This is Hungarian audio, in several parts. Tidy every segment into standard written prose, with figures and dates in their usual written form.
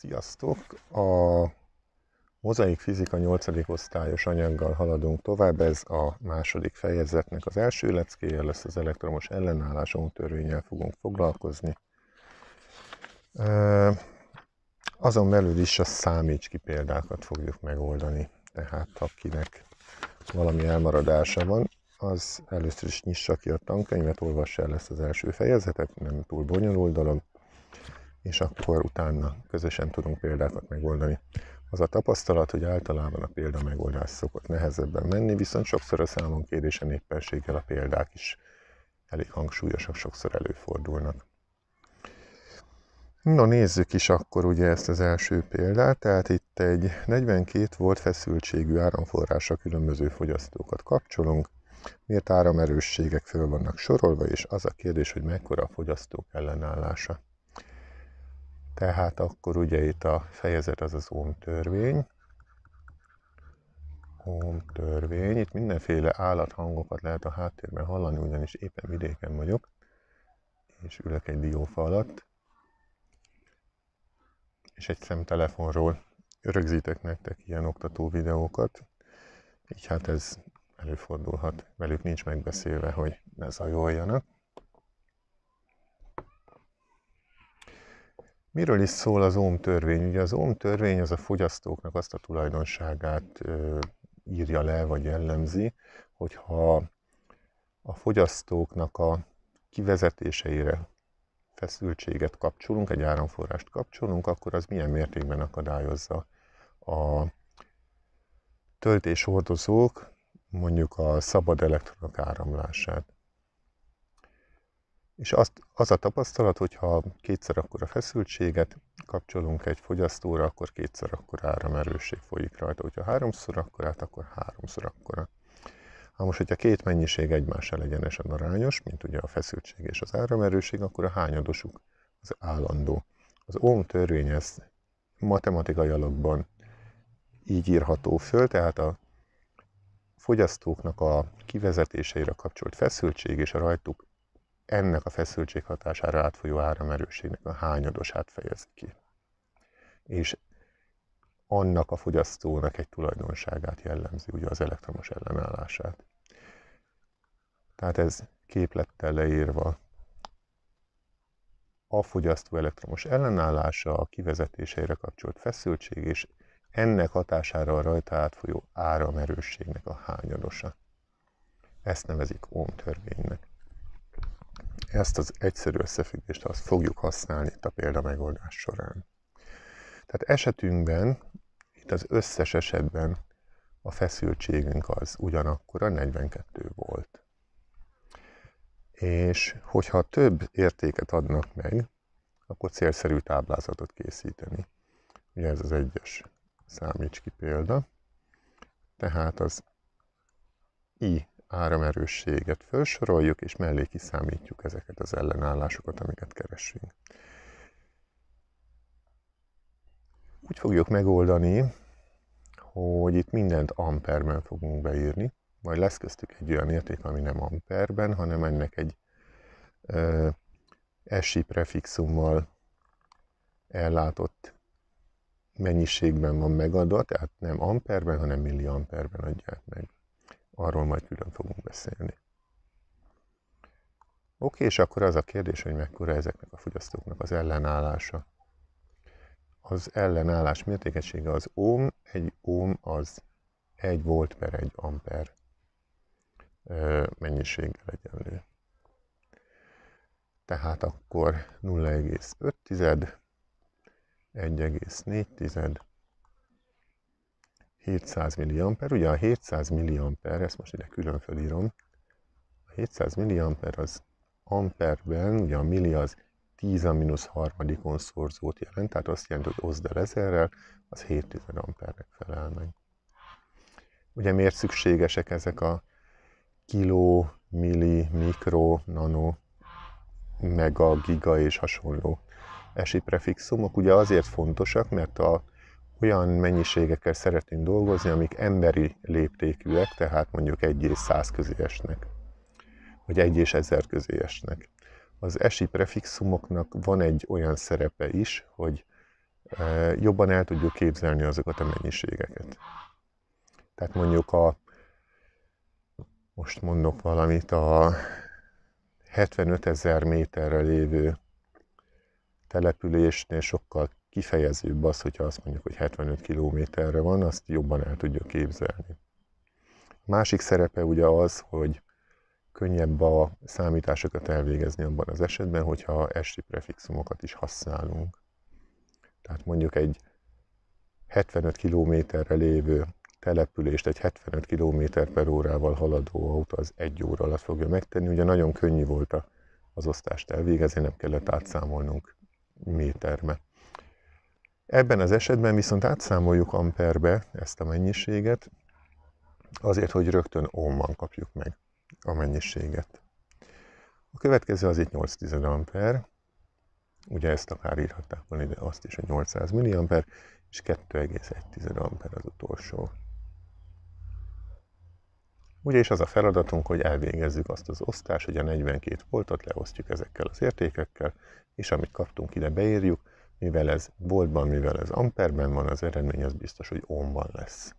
Sziasztok! A mozaik fizika 8. osztályos anyaggal haladunk tovább, ez a második fejezetnek az első leckéje lesz, az elektromos ellenállás Ohm-törvénnyel fogunk foglalkozni. Azon belül is a számíts ki példákat fogjuk megoldani, tehát akinek valami elmaradása van, az először is nyissa ki a tankönyvet, olvassa el ezt az első fejezetet, nem túl bonyolult dolog, és akkor utána közösen tudunk példákat megoldani. Az a tapasztalat, hogy általában a példa megoldás szokott nehezebben menni, viszont sokszor a számon kérésen éppenséggel a példák is elég hangsúlyosak, sokszor előfordulnak. No, nézzük is akkor ugye ezt az első példát, tehát itt egy 42 volt feszültségű áramforrásra különböző fogyasztókat kapcsolunk, miért áramerősségek föl vannak sorolva, és az a kérdés, hogy mekkora a fogyasztók ellenállása. Tehát akkor ugye itt a fejezet az Ohm-törvény. Ohm-törvény. Itt mindenféle állathangokat lehet a háttérben hallani, ugyanis éppen vidéken vagyok, és ülök egy diófa alatt. És egy szemtelefonról rögzítek nektek ilyen oktató videókat. Így hát ez előfordulhat, velük nincs megbeszélve, hogy ne zajoljanak. Miről is szól az Ohm-törvény? Ugye az Ohm-törvény az a fogyasztóknak azt a tulajdonságát írja le, vagy jellemzi, hogyha a fogyasztóknak a kivezetéseire feszültséget kapcsolunk, egy áramforrást kapcsolunk, akkor az milyen mértékben akadályozza a töltéshordozók, mondjuk a szabad elektronok áramlását. És az a tapasztalat, hogyha kétszer akkora feszültséget kapcsolunk egy fogyasztóra, akkor kétszer akkora áramerősség folyik rajta. Hogyha háromszor akkorát, akkor háromszor akkora. Ha most, hogyha két mennyiség egymással egyenesen arányos, mint ugye a feszültség és az áramerősség, akkor a hányadosuk az állandó. Az Ohm-törvény ez matematikai alakban így írható föl, tehát a fogyasztóknak a kivezetéseire kapcsolt feszültség és a rajtuk ennek a feszültség hatására átfolyó áramerősségnek a hányadosát fejezi ki. És annak a fogyasztónak egy tulajdonságát jellemzi, ugye az elektromos ellenállását. Tehát ez képlettel leírva a fogyasztó elektromos ellenállása, a kivezetéseire kapcsolt feszültség, és ennek hatására a rajta átfolyó áramerősségnek a hányadosa. Ezt nevezik Ohm-törvénynek. Ezt az egyszerű összefüggést azt fogjuk használni itt a példamegoldás során. Tehát esetünkben, itt az összes esetben a feszültségünk az ugyanakkor a 42 volt. És hogyha több értéket adnak meg, akkor célszerű táblázatot készíteni. Ugye ez az egyes számíts ki példa. Tehát az I áramerősséget felsoroljuk, és mellé kiszámítjuk ezeket az ellenállásokat, amiket keresünk. Úgy fogjuk megoldani, hogy itt mindent amperben fogunk beírni, majd lesz köztük egy olyan érték, ami nem amperben, hanem ennek egy SI prefixummal ellátott mennyiségben van megadva, tehát nem amperben, hanem milliamperben adják meg. Arról majd külön fogunk beszélni. Oké, és akkor az a kérdés, hogy mekkora ezeknek a fogyasztóknak az ellenállása. Az ellenállás mértékegysége az ohm, egy ohm az 1 volt per 1 amper mennyiséggel egyenlő. Tehát akkor 0,5, 1,4, 700 milliamper. Ugye a 700 milliamper, ezt most ide külön felírom, a 700 milliamper az amperben, ugye a milli az 10 a mínusz harmadikon szorzót jelent, tehát azt jelenti, hogy oszd el 1000-rel, az 7 ampernek felel meg. Ugye miért szükségesek ezek a kiló, milli, mikro, nano, mega, giga és hasonló SI prefixumok? Ugye azért fontosak, mert olyan mennyiségekkel szeretnénk dolgozni, amik emberi léptékűek, tehát mondjuk 1 és 100 közé esnek, vagy 1 és 1000 közé esnek. Az SI prefixumoknak van egy olyan szerepe is, hogy jobban el tudjuk képzelni azokat a mennyiségeket. Tehát mondjuk most mondok valamit, a 75 000 méterre lévő településnél sokkal kifejezőbb az, hogyha azt mondjuk, hogy 75 kilométerre van, azt jobban el tudjuk képzelni. Másik szerepe ugye az, hogy könnyebb a számításokat elvégezni abban az esetben, hogyha esti prefixumokat is használunk. Tehát mondjuk egy 75 kilométerre lévő települést egy 75 km/h haladó autó az 1 óra alatt fogja megtenni. Ugye nagyon könnyű volt az osztást elvégezni, nem kellett átszámolnunk méterbe. Ebben az esetben viszont átszámoljuk amperbe ezt a mennyiséget, azért, hogy rögtön ohmban kapjuk meg a mennyiséget. A következő az itt 8 amper, ugye ezt akár írhatták volna ide azt is, hogy 800 milliamper, és 2,1 amper az utolsó. Ugye is az a feladatunk, hogy elvégezzük azt az osztást, hogy a 42 voltot leosztjuk ezekkel az értékekkel, és amit kaptunk ide beírjuk, mivel ez voltban, mivel ez amperben van, az eredmény az biztos, hogy ohmban lesz.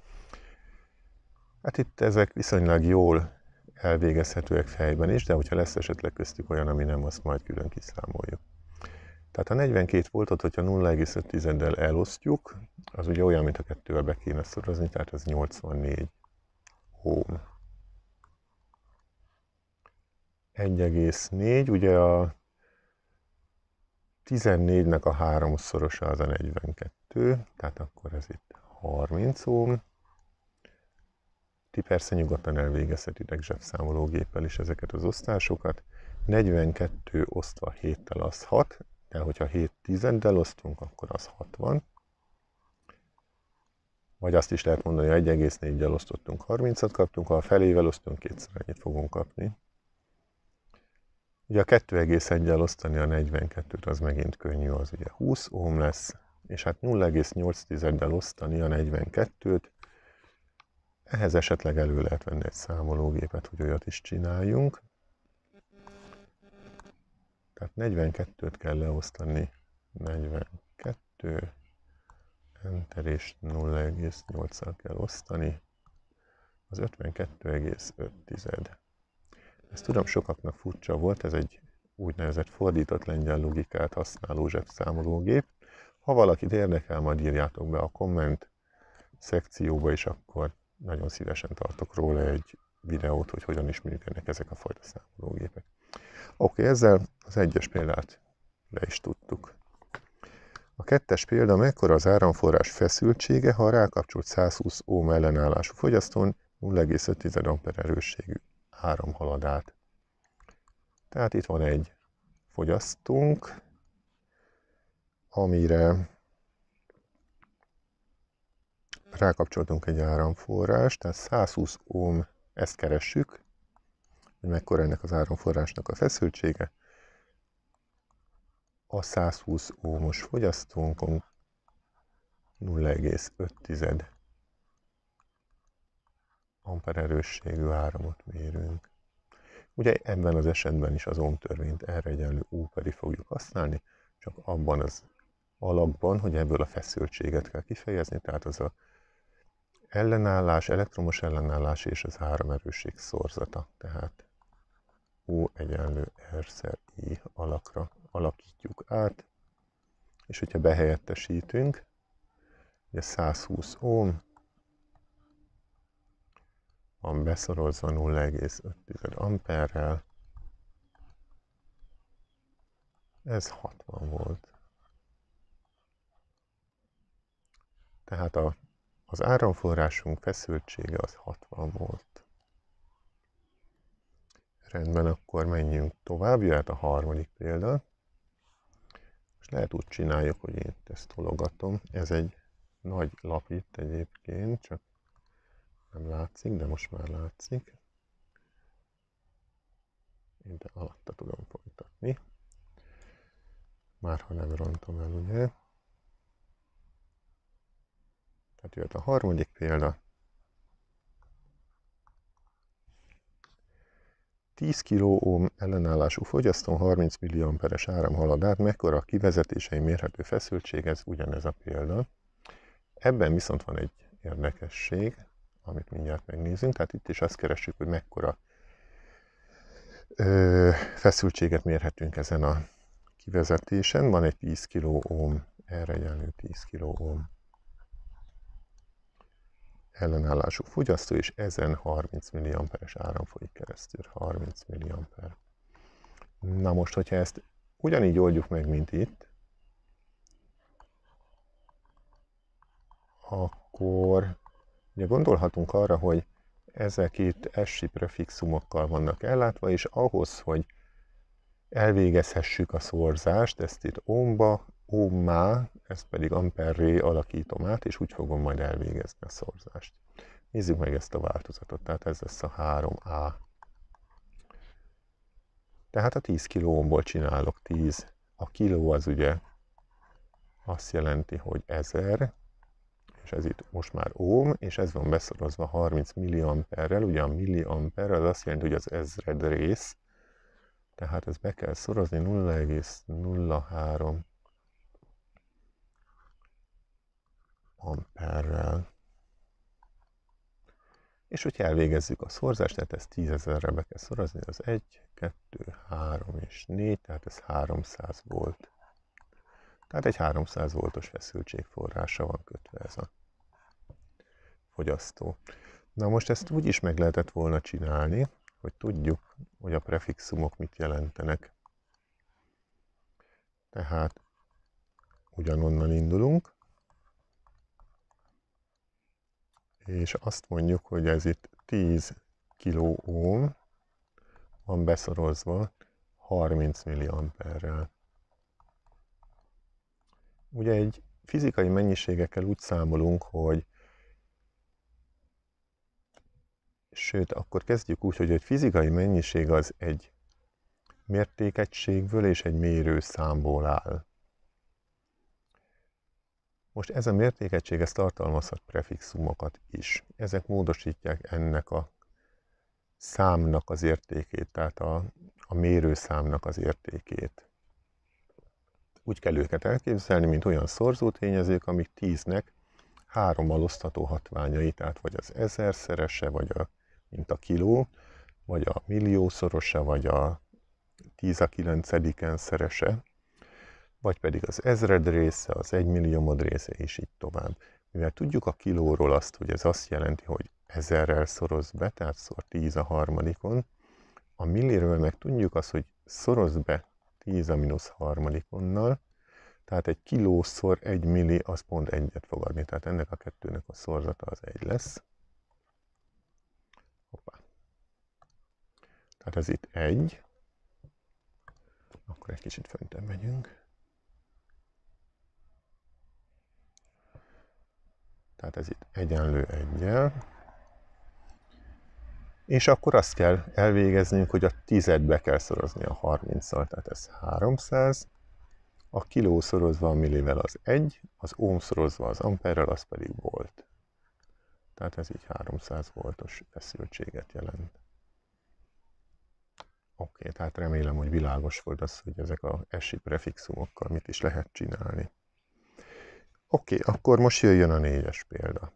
Hát itt ezek viszonylag jól elvégezhetőek fejben is, de hogyha lesz esetleg köztük olyan, ami nem, azt majd külön kiszámoljuk. Tehát a 42 voltot, hogyha 0,5-del elosztjuk, az ugye olyan, mint a 2-vel be kéne szorozni, tehát ez 84 ohm. 1,4, ugye a 14-nek a 3-szorosa az a 42, tehát akkor ez itt 30 ohm. Ti persze nyugodtan elvégezhetitek zsebszámológéppel is ezeket az osztásokat. 42 osztva 7-tel az 6, de hogyha 7 tizeddel osztunk, akkor az 60. Vagy azt is lehet mondani, hogy 1,4-del osztottunk, 30-at kaptunk, ha a felével osztunk, kétszer ennyit fogunk kapni. Ugye a 2,1-del osztani a 42-t az megint könnyű, az ugye 20 ohm lesz, és hát 0,8-del osztani a 42-t, ehhez esetleg elő lehet venni egy számológépet, hogy olyat is csináljunk. Tehát 42-t kell leosztani, 42, enter, és 0,8-al kell osztani, az 52,5. Ez tudom, sokaknak furcsa volt, ez egy úgynevezett fordított lengyel logikát használó zsebszámológép. Ha valakit érdekel, majd írjátok be a komment szekcióba, és akkor nagyon szívesen tartok róla egy videót, hogy hogyan is működnek ezek a fajta számológépek. Oké, ezzel az egyes példát le is tudtuk. A kettes példa, mekkora az áramforrás feszültsége, ha rákapcsolt 120 ohm ellenállású fogyasztón 0,5 amper erősségű áram halad át. Tehát itt van egy fogyasztónk, amire rákapcsoltunk egy áramforrást, tehát 120 ohm, ezt keressük, hogy mekkora ennek az áramforrásnak a feszültsége. A 120 ohmos fogyasztónkon 0,5 amper erősségű áramot mérünk. Ugye ebben az esetben is az ohmtörvényt R egyenlő U pedig fogjuk használni, csak abban az alakban, hogy ebből a feszültséget kell kifejezni, tehát az a ellenállás, elektromos ellenállás és az áramerősség szorzata. Tehát U egyenlő R I alakra alakítjuk át, és hogyha behelyettesítünk, ugye 120 ohm van beszorozva 0,5 amperrel, ez 60 volt. Tehát az áramforrásunk feszültsége az 60 volt. Rendben, akkor menjünk tovább, jöhet a harmadik példa. Most lehet úgy csináljuk, hogy én ezt tologatom. Ez egy nagy lap itt egyébként, csak nem látszik, de most már látszik. Ide alatta tudom folytatni. Már ha nem rontom el, ugye? Tehát jöhet a harmadik példa. 10 kΩ ellenállású fogyasztón 30 milliamperes áram halad át, mekkora a kivezetései mérhető feszültség, ez ugyanez a példa. Ebben viszont van egy érdekesség, amit mindjárt megnézünk, tehát itt is azt keressük, hogy mekkora feszültséget mérhetünk ezen a kivezetésen. Van egy 10 kΩ, erre egyenlő 10 kΩ ellenállású fogyasztó, és ezen 30 milliamperes áram folyik keresztül. 30 milliamper. Na most, hogyha ezt ugyanígy oldjuk meg, mint itt, akkor ugye gondolhatunk arra, hogy ezek itt SI prefixumokkal vannak ellátva, és ahhoz, hogy elvégezhessük a szorzást, ezt itt ohmmá, ezt pedig amperré alakítom át, és úgy fogom majd elvégezni a szorzást. Nézzük meg ezt a változatot, tehát ez lesz a 3A. Tehát a 10 kilómból csinálok 10. A kiló az ugye azt jelenti, hogy 1000, és ez itt most már ohm, és ez van beszorozva 30 milliamperrel, ugye a milliamper az azt jelenti, hogy az ezred rész, tehát ezt be kell szorozni 0,03 amperrel. És hogyha elvégezzük a szorzást, tehát ezt 10.000-re be kell szorozni, az 1, 2, 3 és 4, tehát ez 300 volt. Tehát egy 300 voltos feszültségforrásra van kötve ez a fogyasztó. Na most ezt úgy is meg lehetett volna csinálni, hogy tudjuk, hogy a prefixumok mit jelentenek. Tehát ugyanonnan indulunk, és azt mondjuk, hogy ez itt 10 kΩ van beszorozva 30 milliamperrel. Ugye egy fizikai mennyiségekkel úgy számolunk, hogy sőt, akkor kezdjük úgy, hogy egy fizikai mennyiség az egy mértékegységből és egy mérőszámból áll. Most ez a mértékegység, ez tartalmazhat prefixumokat is. Ezek módosítják ennek a számnak az értékét, tehát a mérőszámnak az értékét. Úgy kell őket elképzelni, mint olyan szorzótényezők, amik 10-nek 3-mal osztható hatványai, tehát vagy az 1000-szerese, vagy mint a kiló, vagy a milliószorosa, vagy a 10⁹ szerese, vagy pedig az ezred része, az 1 milliómod része, és így tovább. Mivel tudjuk a kilóról azt, hogy ez azt jelenti, hogy 1000-rel szoroz be, tehát szor 10 a harmadikon, a milliről meg tudjuk azt, hogy szoroz be 10 a mínusz harmadikonnal, tehát egy kilószor 1 milli, az pont 1-et fog adni, tehát ennek a kettőnek a szorzata az 1 lesz. Hoppá. Tehát ez itt 1, akkor egy kicsit föntebb megyünk. Tehát ez itt egyenlő 1-jel. És akkor azt kell elvégeznünk, hogy a 10-et be kell szorozni a 30-szal, tehát ez 300. A kiló szorozva a millivel az 1, az ohm szorozva az amperrel, az pedig volt. Tehát ez így 300 voltos feszültséget jelent. Oké, tehát remélem, hogy világos volt az, hogy ezek a SI prefixumokkal mit is lehet csinálni. Oké, akkor most jöjjön a 4-es példa.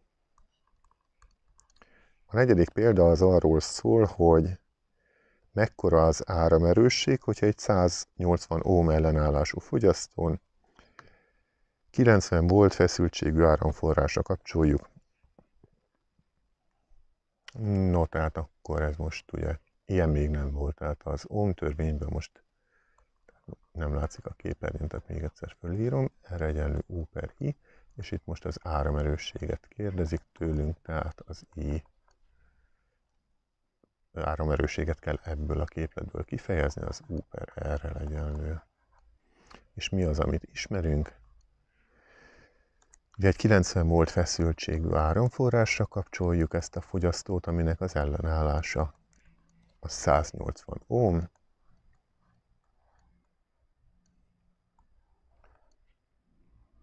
A 4. példa az arról szól, hogy mekkora az áramerősség, hogyha egy 180 ohm ellenállású fogyasztón 90 volt feszültségű áramforrásra kapcsoljuk. No, tehát akkor ez most ugye ilyen még nem volt, tehát az Ohm törvényben most nem látszik a képernyőn, tehát még egyszer fölírom, R egyenlő U per I, és itt most az áramerősséget kérdezik tőlünk, tehát az I áramerősséget kell ebből a képletből kifejezni, az U per R-rel egyenlő. És mi az, amit ismerünk? Ugye egy 90 volt feszültségű áramforrásra kapcsoljuk ezt a fogyasztót, aminek az ellenállása a 180 ohm.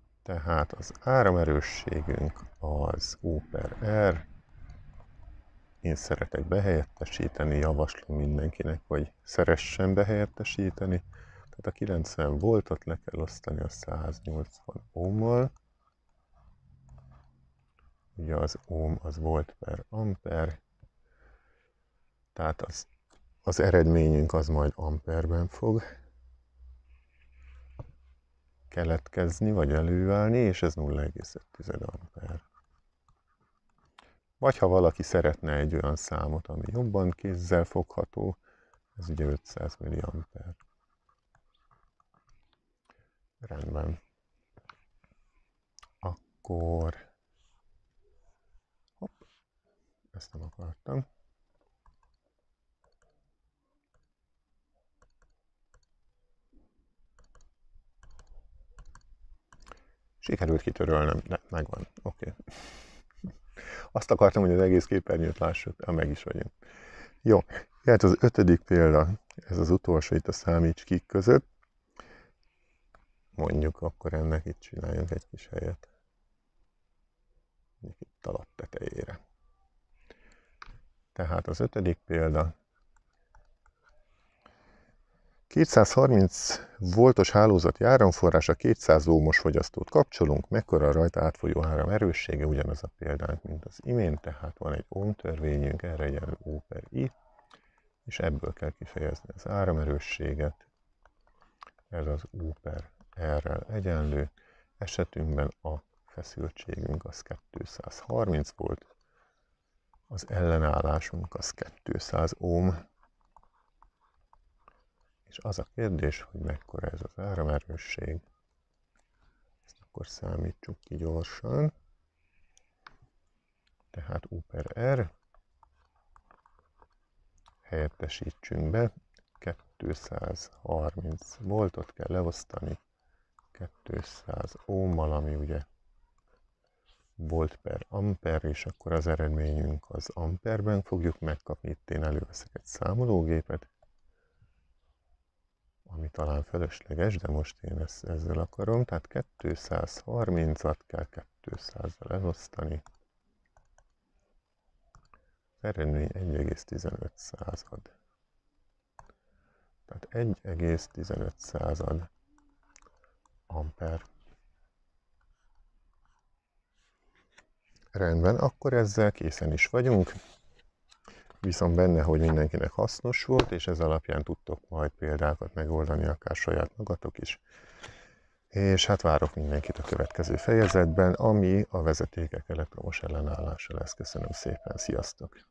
Tehát az áramerősségünk az U per R, én szeretek behelyettesíteni, javaslom mindenkinek, hogy szeressen behelyettesíteni. Tehát a 90 voltot le kell osztani a 180 ohmmal. Ugye az ohm az volt per amper, tehát az eredményünk az majd amperben fog keletkezni, vagy előállni, és ez 0,5 amper. Vagy ha valaki szeretne egy olyan számot, ami jobban kézzel fogható, ez ugye 500 milliamper. Rendben. Akkor... Hopp, ezt nem akartam. Sikerült kitörölnem, de megvan. Oké. Azt akartam, hogy az egész képernyőt lássuk, meg is vagyunk. Jó, hát az 5. példa, ez az utolsó itt a számíts ki között. Mondjuk akkor ennek itt csináljunk egy kis helyet. Mondjuk itt a lap tetejére. Tehát az 5. példa. 230 voltos hálózati áramforrása 200 ohmos fogyasztót kapcsolunk, mekkora rajta átfolyó áram erőssége, ugyanaz a példánk, mint az imént, tehát van egy ohm törvényünk, erre egyenlő O per I, és ebből kell kifejezni az áramerősséget, ez az O per R-rel egyenlő, esetünkben a feszültségünk az 230 volt, az ellenállásunk az 200 ohm, és az a kérdés, hogy mekkora ez az áramerősség. Ezt akkor számítsuk ki gyorsan. Tehát U per R, helyettesítsünk be, 230 voltot kell leosztani 200 ohmmal, ami ugye volt per amper, és akkor az eredményünk az amperben fogjuk megkapni. Itt én előveszek egy számológépet, ami talán felesleges, de most én ezzel akarom. Tehát 230-at kell 200-zal elosztani. Az eredmény 1,15. Tehát 1,15 amper. Rendben, akkor ezzel készen is vagyunk. Viszont benne, hogy mindenkinek hasznos volt, és ez alapján tudtok majd példákat megoldani, akár saját magatok is. És hát várok mindenkit a következő fejezetben, ami a vezetékek elektromos ellenállása lesz. Köszönöm szépen, sziasztok!